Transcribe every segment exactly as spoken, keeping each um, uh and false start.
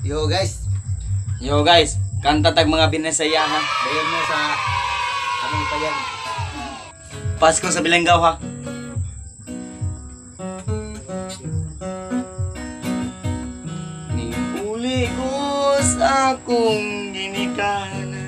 Yo guys, Yo guys, kanta tag mga Binisaya ha. dayon mo sa anong payag. Pasko sa Bilanggaw ha. Niuli ko sa akong ginikanan,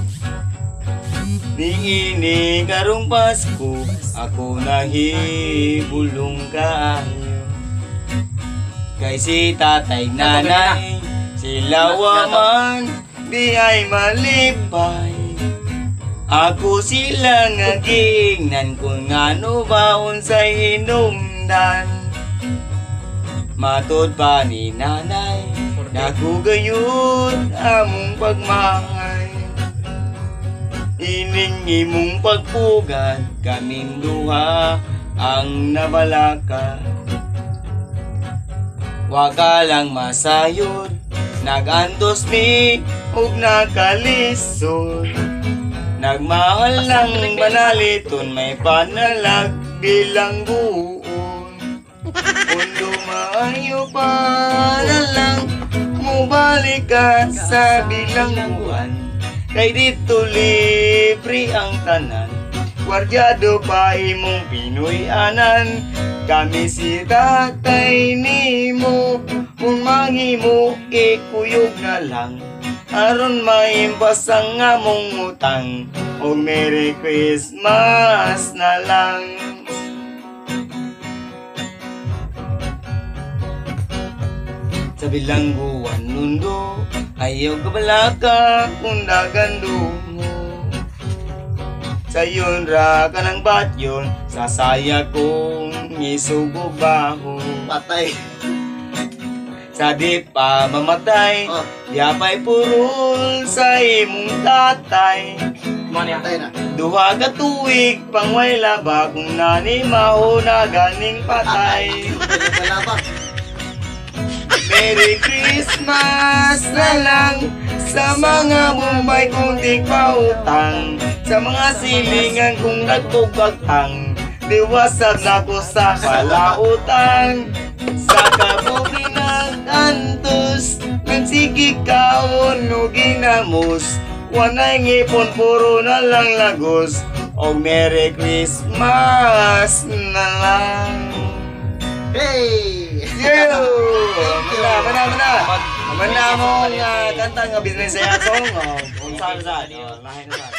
niini karong Pasko, ako nahibulong kaayo. Kay si tatay nanay, sila waman, di ay malipay. Ako sila nga gingnan kung ano baon sa hinungdan. Matod pa ni nanay, nakugayod among pagmahay. Ining imong pagpugan, kaming duha ang nabalaka. Waka lang masayod, nagantos mi ug nakalisod. Nagmahal ng banaliton, may panalag bilang buon. Kung lumayo pa na lang, mubalik ka sa bilangguan. Kay dito libre ang tanan, gwardyado pa imong Pinoy-anan. Kami si tatay nimo, kung manghimo ikuyog na lang. Aron maimbas ang among utang, o Merry Christmas na lang. Sa bilangguan nundo, ayaw kabalaka kung nagando mo. Sayon ra ka ng batyon, sasaya kong isugo baho. Patay. Sa di pa mamatay, Oh. yapay purul sa imong tatay. Patay na. Duha ka tuig, pangway laba, kung nani maho na ganing patay. Wala pa. Merry Christmas na lang sa mga Mumbai kong tigpautang, sa mga silingan kong nagtugagtang, diwasag na ko sa kalautan. Sa kabuki ng antos, nagsigig kaon o ginamos, wanay ngipon puro na lang lagos, o Merry Christmas na lang. Hey! Yo! Thank you. Mana, mana, mana. Mana mo nga kanta nga Binisaya song. Oh, unsa sa? Lahi na sa.